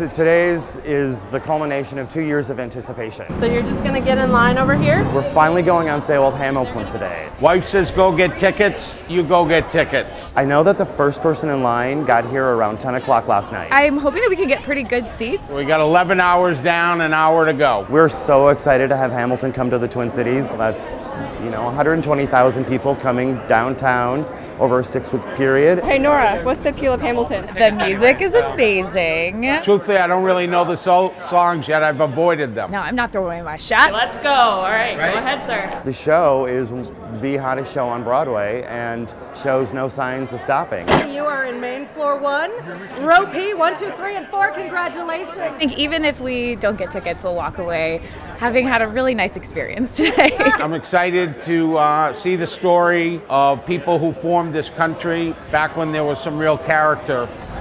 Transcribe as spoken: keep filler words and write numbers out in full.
today's is the culmination of two years of anticipation. So you're just gonna get in line over here? We're finally going on sale with Hamilton today. Wife says go get tickets, you go get tickets. I know that the first person in line got here around ten o'clock last night. I'm hoping that we can get pretty good seats. We got eleven hours down, an hour to go. We're so excited to have Hamilton come to the Twin Cities. That's, you know, one hundred twenty thousand people coming downtown over a six-week period. Hey Nora, what's the appeal of Hamilton? The music is amazing. Truthfully, I don't really know the so songs yet. I've avoided them. No, I'm not throwing away my shot. Let's go. All right, right, go ahead, sir. The show is the hottest show on Broadway and shows no signs of stopping. You are in main floor one, row P, one, two, three, and four. Congratulations. I think even if we don't get tickets, we'll walk away having had a really nice experience today. I'm excited to uh, see the story of people who formed this country back when there was some real character